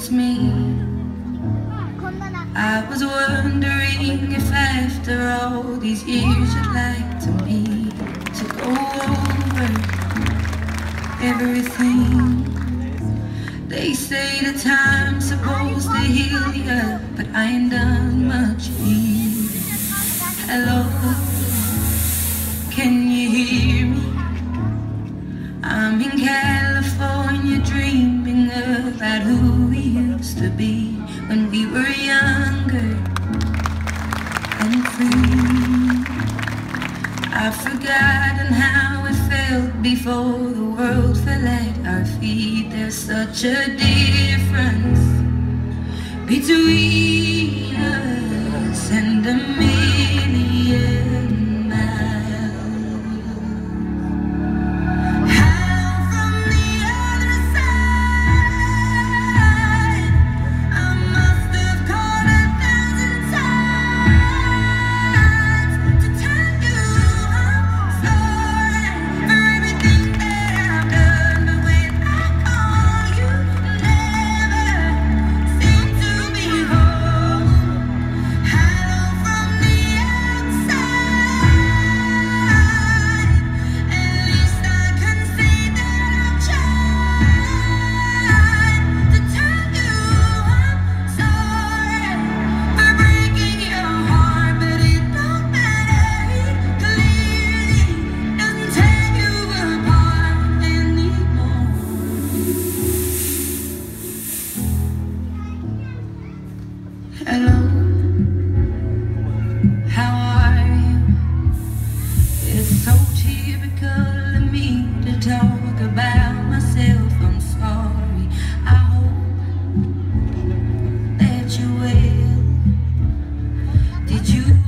it's me. I was wondering if after all these years you'd like to me to go over everything. They say the time's supposed to heal ya, but I ain't done much healing. Hello, can you hear me? I'm in California dreaming about who we used to be when we were younger and free. I've forgotten how it felt before the world fell at our feet. There's such a difference between us and a million miles. Hello, how are you? It's so typical of me to talk about myself. I'm sorry, I hope that you're well. Did you